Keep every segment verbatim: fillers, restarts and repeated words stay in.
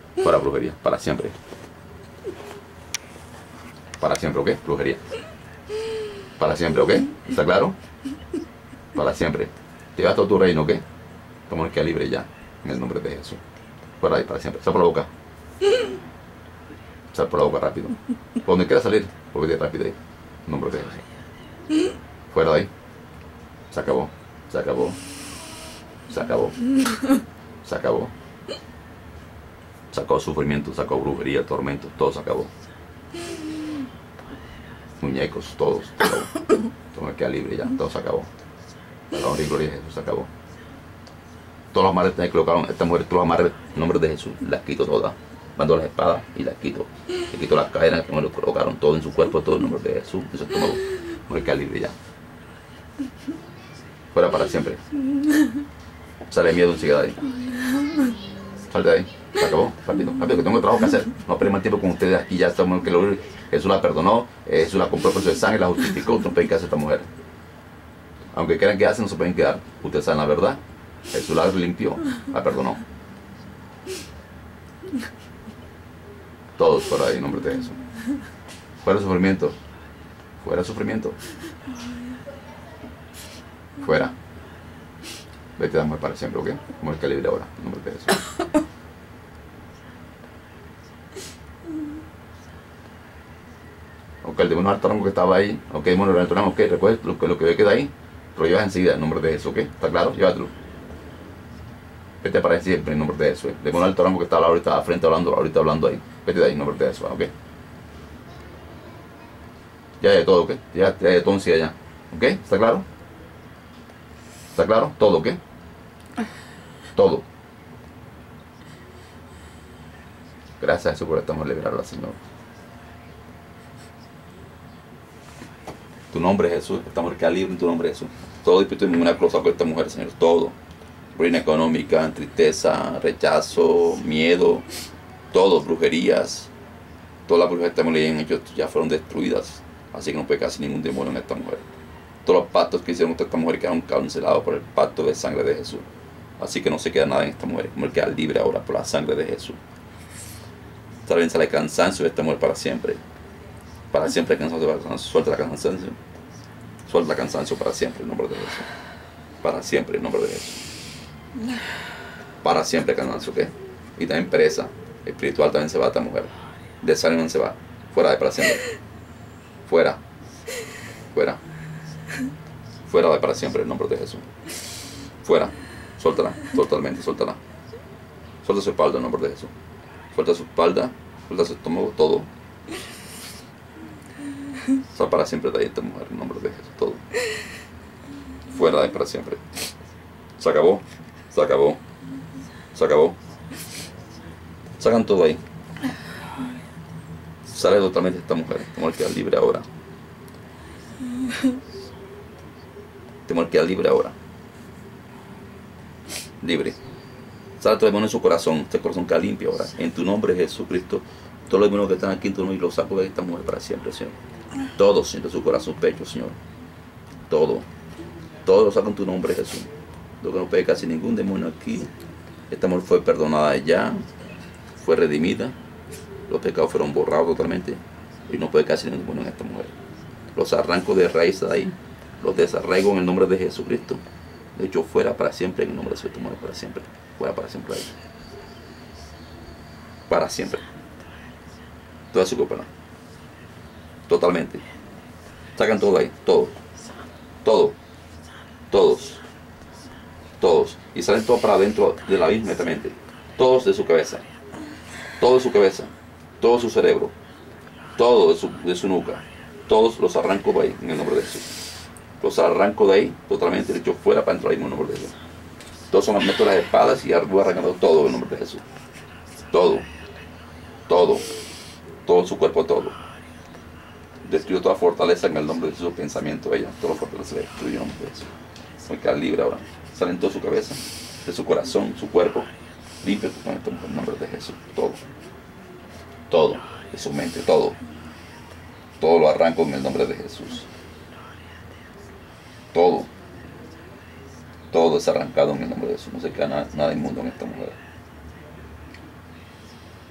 Fuera brujería, para siempre. Para siempre, ¿ok? Brujería. Para siempre, ¿ok? ¿Está claro? Para siempre. Te vas a todo tu reino, ¿ok? Como el que libre ya, en el nombre de Jesús. Fuera ahí, para siempre. Sal por la boca. Sal por la boca rápido. Por donde quieras salir, porque rápido ahí. En nombre de Jesús. Fuera de ahí. Se acabó. Se acabó. Se acabó. Se acabó. Se acabó sufrimiento, se acabó brujería, tormento, todo se acabó. Muñecos, todos, se acabó. Todo me queda libre ya, todo se acabó. La honra y gloria de Jesús se acabó. Todos los amarres que colocaron esta mujer, todos los amarres en nombre de Jesús, las quito todas. Mando las espadas y las quito. Le quito las cadenas que me lo colocaron todo en su cuerpo, todo en nombre de Jesús, en su estómago. Me queda libre ya. Fuera para siempre. Sale miedo enseguida de ahí. Salte de ahí. Se acabó. Rápido, rápido, que tengo trabajo que hacer. No pierdo más tiempo con ustedes aquí. Ya estamos que lo, Jesús la perdonó. Jesús la compró por su sangre, la justificó. No pueden quedarse esta mujer. Aunque quieran quedarse, no se pueden quedar. Ustedes saben la verdad. Jesús la limpió, la perdonó. Todos fuera ahí, en nombre de Jesús. Fuera sufrimiento. Fuera sufrimiento. Fuera. Vete a mujer para siempre, ¿ok? Mujer que libre ahora, en nombre de Jesús. Ok, el demonio alto rango que estaba ahí. Ok, demonio alto rango, ok, recuerda lo que, lo que queda ahí. Lo llevas enseguida, en nombre de Jesús, ¿ok? ¿Está claro? Llévatelo. Vete para siempre, en nombre de Jesús. El demonio alto rango que estaba ahorita a frente hablando, ahorita hablando ahí. Vete de ahí, en nombre de Jesús, ¿ok? Ya de todo, ¿ok? Ya, ya de todo en sí allá. ¿Ok? ¿Está claro? ¿Está claro? Todo, ¿ok? Todo. Gracias a Jesús por esta mujer liberarla, Señor. Tu nombre es Jesús, esta mujer queda libre en tu nombre Jesús. Todo espíritu de una cosa con esta mujer, Señor, todo. Ruina económica, tristeza, rechazo, miedo, todo, brujerías. Todas las brujerías que estamos leyendo ya fueron destruidas. Así que no puede casi ningún demonio en esta mujer. Todos los pactos que hicieron con esta mujer quedaron cancelados por el pacto de sangre de Jesús. Así que no se queda nada en esta mujer. Esta mujer queda libre ahora por la sangre de Jesús. Sale el cansancio de esta mujer para siempre. Para siempre el cansancio, suelta la cansancio. Suelta el cansancio para siempre en nombre de Jesús. Para siempre en nombre de Jesús. Para siempre cansancio, ¿ok? Y también pereza espiritual también se va esta mujer. Desánimo se va. Fuera de para siempre. Fuera. Fuera. Fuera de para siempre en nombre de Jesús. Fuera. Suéltala. Totalmente, suéltala. Suelta su espalda en nombre de Jesús. Suelta su espalda. Suelta su estómago, todo. Sal para siempre de ahí esta mujer en nombre de Jesús. Todo. Fuera de ahí para siempre. Se acabó. Se acabó. Se acabó. Sacan todo ahí. Sale totalmente esta mujer. Esta mujer queda libre ahora. Esta mujer queda libre ahora. Libre. Sale todo el demonio en su corazón. Este corazón queda limpio ahora. En tu nombre, Jesucristo. Todos los demonios que están aquí en tu nombre, y los saco de esta mujer para siempre, Señor. Todo, Señor, de su corazón, pecho, Señor. Todo. Todo lo saco en tu nombre, Jesús. Lo que no puede casi ningún demonio aquí. Esta mujer fue perdonada ya. Fue redimida. Los pecados fueron borrados totalmente. Y no puede casi ningún demonio en esta mujer. Los arranco de raíz de ahí. Los desarraigo en el nombre de Jesucristo. De hecho, fuera para siempre en el nombre de Jesús. Mujer para siempre. Fuera para siempre ahí. Para siempre. Toda su culpa. Totalmente. Sacan todo ahí. Todo. Todo. Todos. Todos. Y salen todos para adentro de la misma netamente. Todos de su cabeza. Todo de su cabeza. Todo su cerebro. Todo de su, de su nuca. Todos los arranco de ahí en el nombre de Jesús. Los arranco de ahí totalmente. De hecho, fuera para entrar ahí en el nombre de Jesús. Todos son las meto las espadas y voy arrancando todo en el nombre de Jesús. Todo. Todo. Todo su cuerpo, todo. Destruyó toda fortaleza en el nombre de su pensamiento. Ella, toda fortaleza la destruyó en el nombre de Jesús. Voy a quedar libre ahora. Sale en toda su cabeza, de su corazón, su cuerpo. Limpio totalmente en el nombre de Jesús. Todo. Todo. De su mente, todo. Todo lo arranco en el nombre de Jesús. Todo. Todo es arrancado en el nombre de Jesús. No se queda nada, nada inmundo en esta mujer.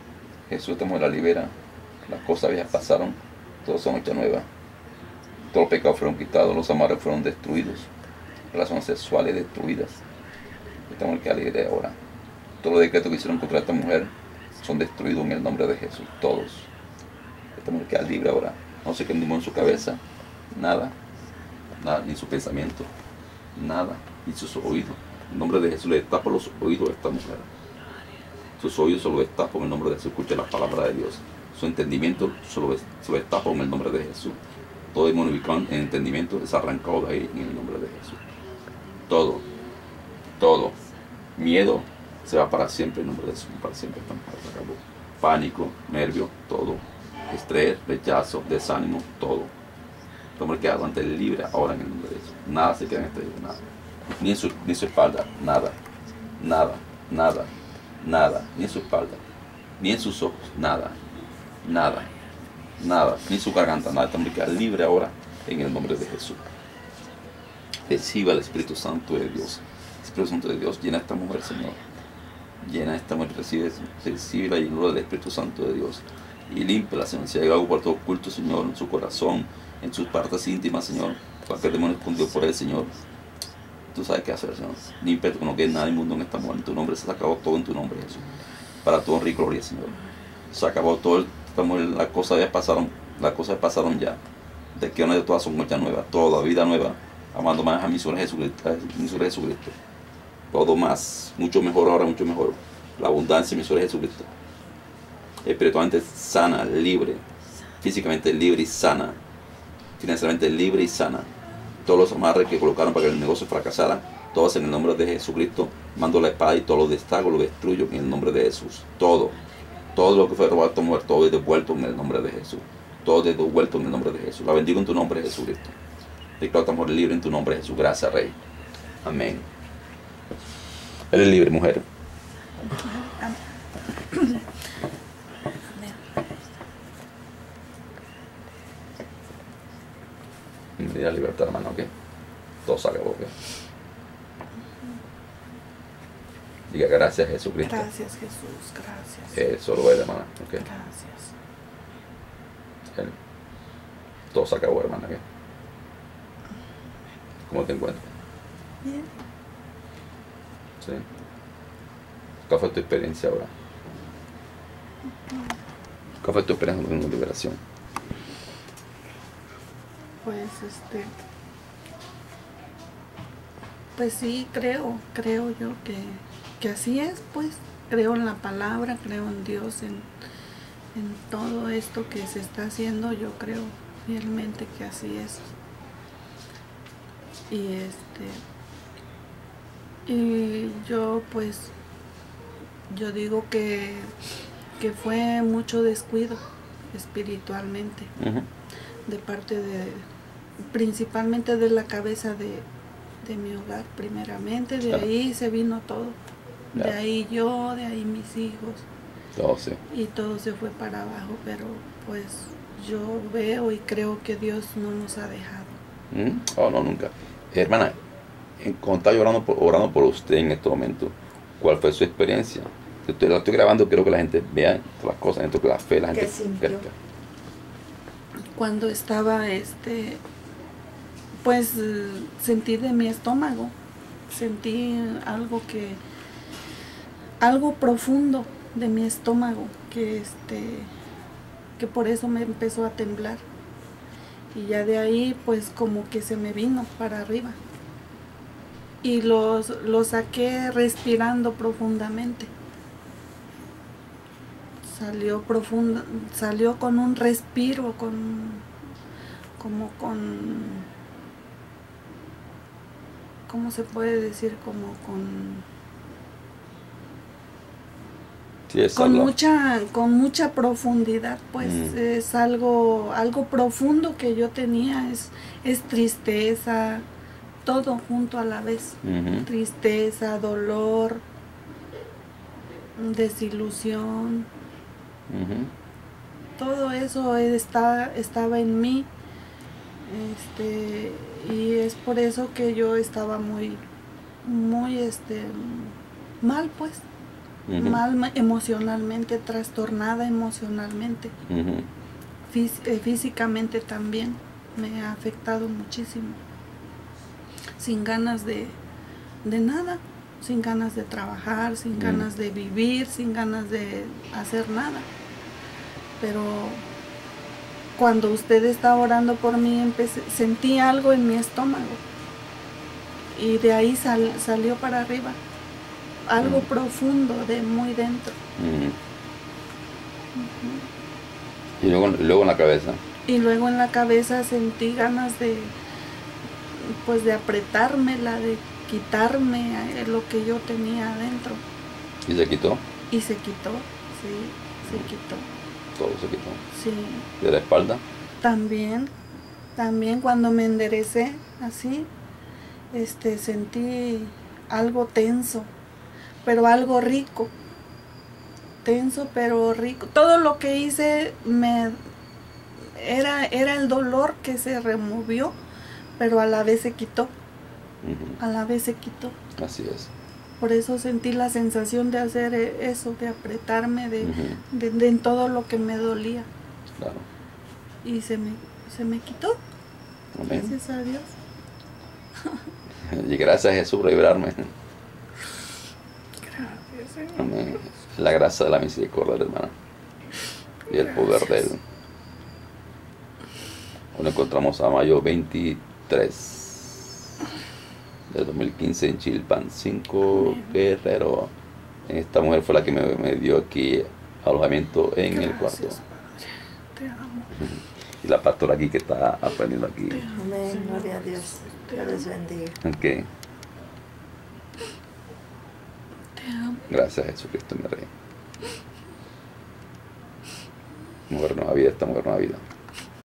Jesús esta mujer la libera. Las cosas viejas pasaron, todos son hechas nuevas. Todos los pecados fueron quitados, los amarres fueron destruidos, relaciones sexuales destruidas. Esta mujer queda libre ahora. Todos los decretos que hicieron contra esta mujer son destruidos en el nombre de Jesús, todos. Esta mujer queda libre ahora. No se queda ningún en su cabeza, nada, nada, ni su pensamiento, nada, ni sus oídos. En el nombre de Jesús le destapa los oídos a esta mujer. Sus oídos se lo destapa en el nombre de Jesús. Escucha la palabra de Dios. Su entendimiento se lo, se lo destapa en el nombre de Jesús. Todo demonio ubicado en entendimiento es arrancado de ahí en el nombre de Jesús. Todo, todo. Miedo se va para siempre en el nombre de Jesús. Para siempre esta mujer se acabó. Pánico, nervio, todo. Estrés, rechazo, desánimo, todo. Esta mujer queda ante el libre ahora en el nombre de Jesús. Nada se queda en este libro, nada. Ni en su, ni en su espalda, nada, nada, nada, nada, ni en su espalda, ni en sus ojos, nada, nada, nada, ni en su garganta, nada. Esta mujer queda libre ahora en el nombre de Jesús. Reciba el Espíritu Santo de Dios. El Espíritu Santo de Dios llena a esta mujer, Señor. Llena a esta mujer, recibe, recibe la llenura del Espíritu Santo de Dios. Y limpia, Señor. Si hay algo por todo oculto, Señor, en su corazón, en sus partes íntimas, Señor. Cualquier demonio escondido por él, Señor. Tú sabes qué hacer, Señor. Limpia, que no quede nada inmundo en esta mujer. En tu nombre se ha acabado todo en tu nombre, Jesús. Para tu honra y gloria, Señor. Se ha acabado todo. Esta mujer, las cosas ya pasaron. Las cosas ya pasaron ya. De que una de todas son hechas nuevas. Toda vida nueva. Amando más a mi Señor Jesucristo. A mi Señor Jesucristo. Todo más. Mucho mejor ahora, mucho mejor. La abundancia de mi Señor Jesucristo. Espiritualmente sana, libre. Físicamente libre y sana. Financieramente libre y sana. Todos los amarres que colocaron para que el negocio fracasara, todos en el nombre de Jesucristo, mando la espada y todo lo destaco, lo destruyo en el nombre de Jesús. Todo, todo lo que fue robado a tu mujer, todo es devuelto en el nombre de Jesús. Todo es devuelto en el nombre de Jesús. La bendigo en tu nombre, Jesucristo. Declaro tu amor libre en tu nombre, Jesús. Gracias, Rey. Amén. Eres libre, mujer. La libertad, hermano, ok. Todo se acabó, ok. Diga gracias, Jesucristo. Gracias, Jesús, gracias. Eso lo es, hermana, ok. Gracias. Él. Todo se acabó, hermana, ok. ¿Cómo te encuentras? Bien. Sí. ¿Cuál fue tu experiencia ahora? ¿Cuál fue tu experiencia con la liberación? Pues este, pues sí, creo, creo yo que, que así es, pues, creo en la palabra, creo en Dios, en, en todo esto que se está haciendo, yo creo fielmente que así es. Y este, y yo pues, yo digo que, que fue mucho descuido espiritualmente. Uh-huh. De parte de, principalmente de la cabeza de, de mi hogar primeramente, de Claro. ahí se vino todo, de Claro. ahí yo, de ahí mis hijos, Todo, sí. y todo se fue para abajo, pero pues yo veo y creo que Dios no nos ha dejado. ¿Mm? Oh, no, nunca. Hermana, en- cuando estaba orando por, orando por usted en este momento, ¿cuál fue su experiencia? Yo estoy, lo estoy grabando, quiero que la gente vea las cosas, dentro que la fe, la ¿Qué gente... sintió? Cuando estaba, este, pues eh, sentí de mi estómago, sentí algo que, algo profundo de mi estómago, que este, que por eso me empezó a temblar. Y ya de ahí, pues como que se me vino para arriba. Y los, lo saqué respirando profundamente. Salió profundo, salió con un respiro, con, como con, ¿cómo se puede decir? Como con, Sí, es con algo- mucha, con mucha profundidad, pues Mm. es algo, algo profundo que yo tenía, es, es tristeza, todo junto a la vez, Ujú. tristeza, dolor, desilusión. Ujú. Todo eso está, estaba en mí, este, y es por eso que yo estaba muy, muy, este, mal, pues, Ujú. mal emocionalmente, trastornada emocionalmente. Ujú. Fís- eh, físicamente también me ha afectado muchísimo. Sin ganas de, de nada, sin ganas de trabajar, sin Mm. ganas de vivir, sin ganas de hacer nada. Pero cuando usted estaba orando por mí, empecé, sentí algo en mi estómago. Y de ahí sal, salió para arriba. Algo Mm. profundo de muy dentro. Mm. Y luego, y luego en la cabeza. Y luego en la cabeza sentí ganas de, pues de apretármela, de quitarme eh, lo que yo tenía adentro. ¿Y se quitó? Y se quitó, sí, se quitó. Todo se quitó. Sí. ¿De la espalda? También, también cuando me enderecé así, este, sentí algo tenso, pero algo rico. Tenso, pero rico. Todo lo que hice me era, era el dolor que se removió, pero a la vez se quitó. Ujú. A la vez se quitó. Así es. Por eso sentí la sensación de hacer eso, de apretarme de, Ujú. de, de en todo lo que me dolía. Claro. Y se me, se me quitó. Amén. Gracias a Dios. Y gracias a Jesús por librarme. Gracias, Señor. Amén. La gracia de la misericordia, hermana. Y el poder de Él. Hoy nos encontramos a mayo veintitrés del dos mil quince en Chilpancingo, Guerrero. Esta mujer fue la que me, me dio aquí alojamiento en Gracias, el cuarto. Padre. Te amo. Y la pastora aquí que está aprendiendo aquí. Te amo, Amén, Señor. gloria a Dios. Te Dios les amo. bendiga. Ok. Te amo. Gracias a Jesucristo, mi Rey. Mujer nueva vida, esta mujer nueva vida.